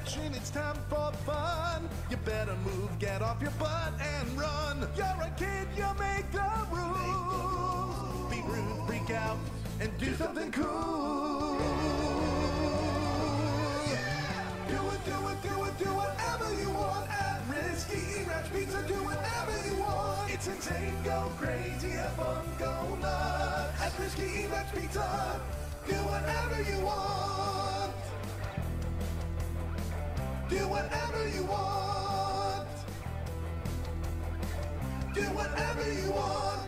action, it's time for fun. You better move, get off your butt and run. You're a kid, you make the rules. Be rude, freak out, and do something cool. Do whatever you want at Risky Ranch Pizza. Do whatever you want. It's insane, go crazy, have fun, go nuts at Risky Ranch Pizza. Do whatever you want. Do whatever you want. Do whatever you want.